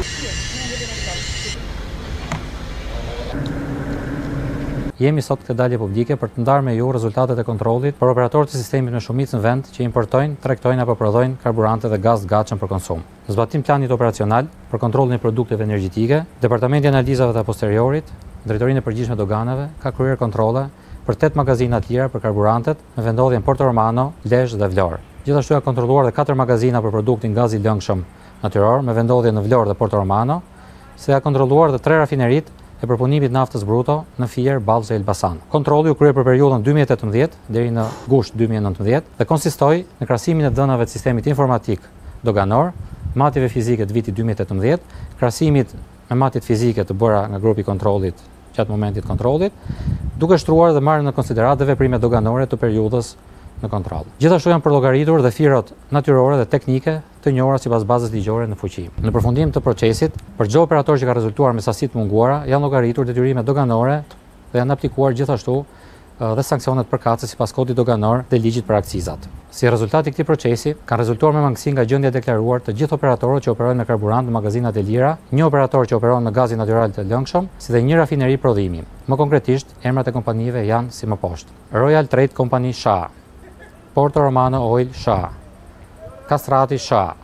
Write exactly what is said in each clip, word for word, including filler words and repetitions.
Jemi sot këtë dalje publike për të ndarë me ju rezultatet e kontrollit për operatorët e sistemit me shumicë në vend që importojnë, tregtojnë apo prodhojnë karburante dhe gaz të gatshëm për konsum. Në zbatim planit operacional për kontrollin e produkteve energjetike, Departamenti i Analizave të Posteriorit, Drejtorinë e Përgjithshme Doganave, ka kryer kontrolle për tetë magazina të lira për karburantet me vendodhje në Porto Romano, Lezhë dhe Vlorë. Gjithashtu janë kontrolluar edhe katër magazina për produktin gaz i lëngshëm natyror me vendodhje në Vlorë dhe Porto Romano, se ka kontrolluar edhe tre rafinerit e përpunimit naftës bruto në Fier, Ballzë dhe Elbasan. Kontrolli u krye për periudhën dy mijë e tetëmbëdhjetë deri në gusht dy mijë e nëntëmbëdhjetë dhe konsistoi në krahasimin e dhënave të sistemit informatik doganor, matjeve fizike të vitit dy mijë e tetëmbëdhjetë, krahasimit me matjet fizike të bëra nga grupi i kontrollit gjatë momentit kontrollit, duke shtruar dhe marrë në konsiderat dhe veprimet doganore të periudhës në kontroll. Gjithashtu janë përllogaritur dhe firat natyrore dhe teknike të njohura sipas bazës ligjore në fuqi. Në përfundim të procesit, për çdo operator që ka rezultuar me sasi të munguara, janë llogaritur detyrimet doganore dhe janë aplikuar gjithashtu dhe sanksionet përkatëse sipas kodit doganor dhe ligjit për akcizat. Si rezultat i këtij procesi, kanë rezultuar me mangësi nga gjendja e deklaruar të gjithë operatorët që operojnë me karburant në magazinat e lira, një operator që operon me gazin natyral të lëngshëm, si dhe një rafineri prodhimi. Më konkretisht, emrat e kompanive janë si më poshtë: Royal Trade Kompani Sha, Porto Romano Oil Sha, Kastrati Sha,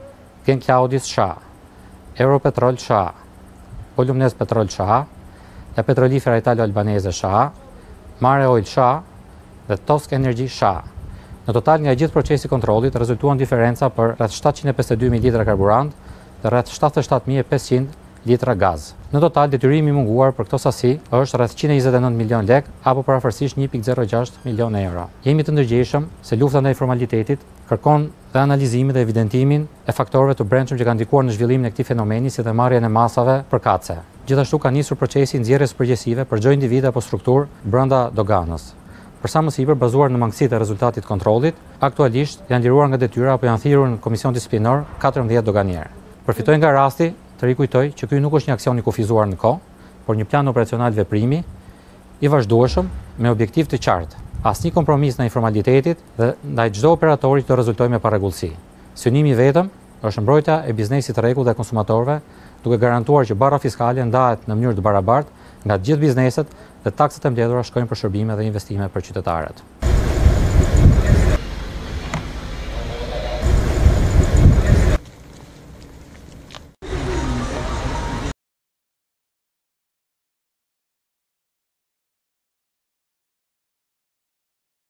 Sha, Europetrol Sha, Polumnes Petrol Sha, La Petrolifera Italo-Albanese Sha, Mare Oil Sha dhe Tosk Energy Sha. Në total nga gjithë procesi kontrollit rezultuan diferenca për rreth shtatëqind e pesëdhjetë dy mijë litra karburant dhe rreth shtatëdhjetë e shtatë mijë e pesëqind litra gaz. Në total detyrimi i munguar për këto sasi është rreth njëqind e njëzet e nëntë milion lek apo parafërsisht një pikë zero gjashtë milion euro. Jemi të ndërgjegjshëm se lufta ndaj informalitetit kërkon dhe analizimin dhe evidentimin e faktorëve të brendshëm që kanë ndikuar në zhvillimin e këtij fenomeni, si dhe marrjen e masave përkatëse. Gjithashtu ka nisur procesi i nxjerrjes përgjegjësive për çdo individ apo strukturë brenda doganës. Për sa më sipër, bazuar në mangësitë e rezultatit kontrollit, aktualisht janë liruar nga detyra apo janë thirrur në komision disiplinor katërmbëdhjetë doganierë. Përfitoj nga rasti të rikujtoj që ky nuk është një aksion i kufizuar në kohë, por një plan operacional veprimi i vazhdueshëm me objektiv të qartë, asnjë kompromis ndaj informalitetit dhe ndaj çdo operatori që të rezultojë me parregullsi. Synimi vetëm është mbrojtja e biznesit të rregullt dhe konsumatorëve, duke garantuar që barra fiskale ndahet në mënyrë të barabartë nga të gjithë bizneset dhe taksat e mbledhura shkojnë për shërbime dhe investime për qytetarët.